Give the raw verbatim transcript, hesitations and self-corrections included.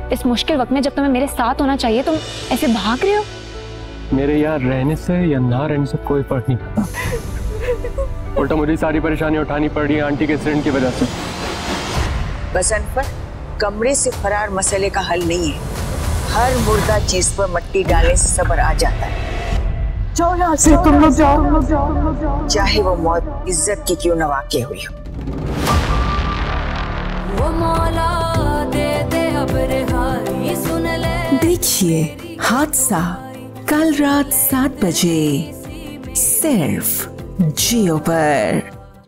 इस मुश्किल वक्त में जब तुम्हें मेरे साथ होना चाहिए तुम ऐसे भाग रहे हो। मेरे यहाँ रहने से या ना रहने से कोई फर्क नहीं पड़ता, उल्टा मुझे सारी परेशानी उठानी पड़ रही है आंटी के एक्सीडेंट की वजह से। बस अनपढ़, कमरे से फरार मसले का हल नहीं है। हर मुर्दा चीज पर मट्टी डालने से सब्र आ जाता है। जाओ यहाँ से, तुम लोग जाओ, तुम लोग जाओ, तुम लोग जाओ। चाहे वो मौत इज्जत की क्यों न वाक़ई हुई हो। वो मौला दे दे अब रिहाई सुन ले। देखिए हादसा कल रात सात बजे सिर्फ जियो पर।